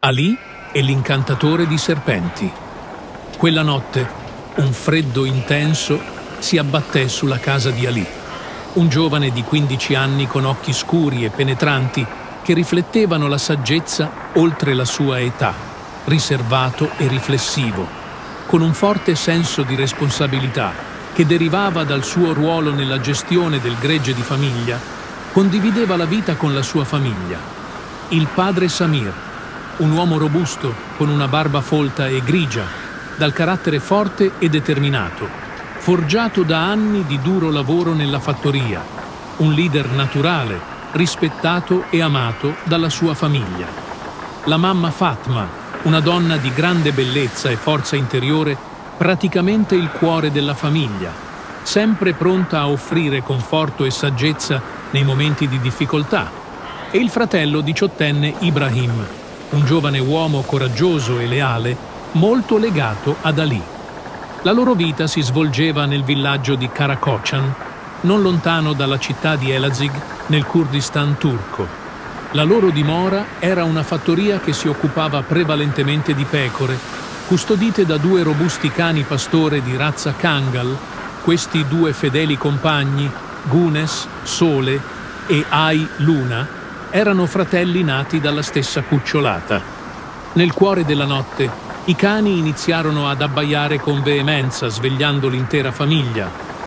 Ali e l'incantatore di serpenti. Quella notte, un freddo intenso si abbatté sulla casa di Ali, un giovane di 15 anni con occhi scuri e penetranti che riflettevano la saggezza oltre la sua età, riservato e riflessivo, con un forte senso di responsabilità che derivava dal suo ruolo nella gestione del gregge di famiglia. Condivideva la vita con la sua famiglia. Il padre Samir, un uomo robusto, con una barba folta e grigia, dal carattere forte e determinato, forgiato da anni di duro lavoro nella fattoria, un leader naturale, rispettato e amato dalla sua famiglia. La mamma Fatma, una donna di grande bellezza e forza interiore, praticamente il cuore della famiglia, sempre pronta a offrire conforto e saggezza nei momenti di difficoltà, e il fratello diciottenne Ibrahim, un giovane uomo coraggioso e leale, molto legato ad Ali. La loro vita si svolgeva nel villaggio di Karakoçan, non lontano dalla città di Elazig, nel Kurdistan turco. La loro dimora era una fattoria che si occupava prevalentemente di pecore, custodite da 2 robusti cani pastore di razza Kangal. Questi 2 fedeli compagni, Gunes, Sole, e Ai, Luna, erano fratelli nati dalla stessa cucciolata. Nel cuore della notte, i cani iniziarono ad abbaiare con veemenza, svegliando l'intera famiglia.